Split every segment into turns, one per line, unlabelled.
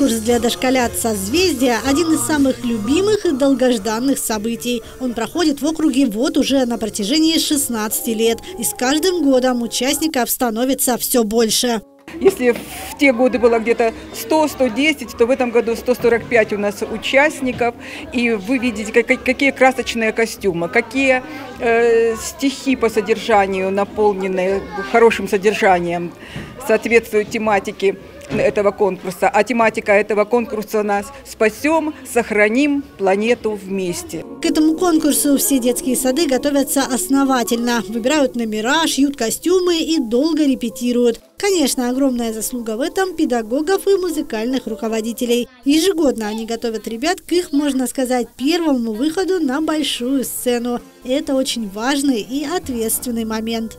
Конкурс для дошколят «Созвездия» – один из самых любимых и долгожданных событий. Он проходит в округе вот уже на протяжении 16 лет. И с каждым годом участников становится все больше.
Если в те годы было где-то 100-110, то в этом году 145 у нас участников. И вы видите, какие красочные костюмы, какие стихи по содержанию, наполненные хорошим содержанием, соответствуют тематике этого конкурса. А тематика этого конкурса у нас «Спасем, сохраним планету вместе».
К этому конкурсу все детские сады готовятся основательно. Выбирают номера, шьют костюмы и долго репетируют. Конечно, огромная заслуга в этом педагогов и музыкальных руководителей. Ежегодно они готовят ребят к их, можно сказать, первому выходу на большую сцену. И это очень важный и ответственный момент.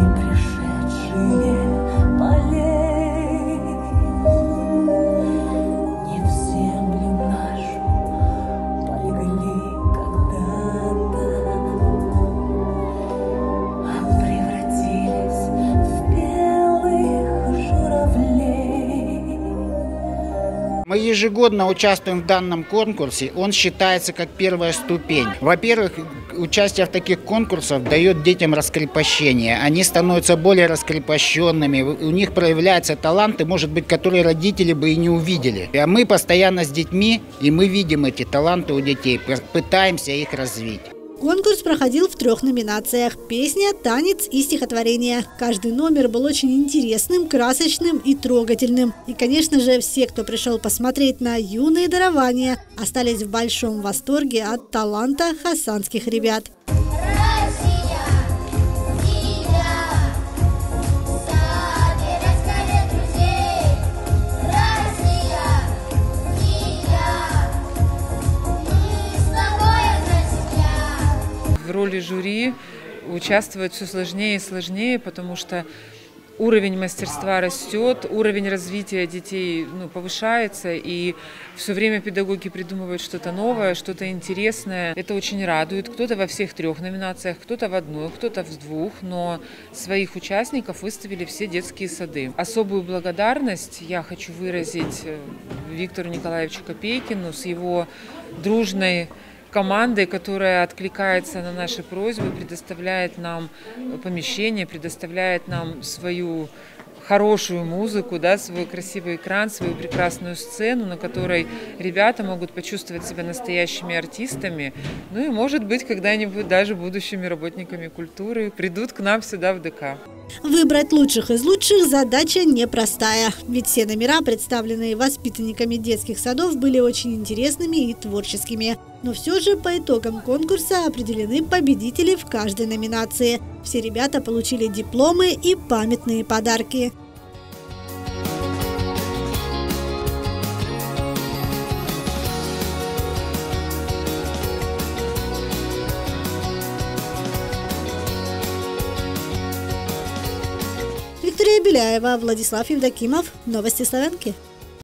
Мы ежегодно участвуем в данном конкурсе. Он считается как первая ступень. Во-первых, участие в таких конкурсах дает детям раскрепощение. Они становятся более раскрепощенными. У них проявляются таланты, может быть, которые родители бы и не увидели. А мы постоянно с детьми, и мы видим эти таланты у детей, пытаемся их развить.
Конкурс проходил в 3 номинациях – песня, танец и стихотворение. Каждый номер был очень интересным, красочным и трогательным. И, конечно же, все, кто пришел посмотреть на юные дарования, остались в большом восторге от таланта хасанских ребят.
В роли жюри участвовать все сложнее и сложнее, потому что уровень мастерства растет, уровень развития детей повышается, и все время педагоги придумывают что-то новое, что-то интересное. Это очень радует. Кто-то во всех 3 номинациях, кто-то в 1, кто-то в 2, но своих участников выставили все детские сады. Особую благодарность я хочу выразить Виктору Николаевичу Копейкину с его дружной командой, которая откликается на наши просьбы, предоставляет нам помещение, предоставляет нам свою хорошую музыку, свой красивый экран, свою прекрасную сцену, на которой ребята могут почувствовать себя настоящими артистами, и, может быть, когда-нибудь даже будущими работниками культуры придут к нам сюда в ДК.
Выбрать лучших из лучших задача непростая, ведь все номера, представленные воспитанниками детских садов, были очень интересными и творческими. Но все же по итогам конкурса определены победители в каждой номинации. Все ребята получили дипломы и памятные подарки. Виктория Беляева, Владислав Евдокимов. Новости Славянки.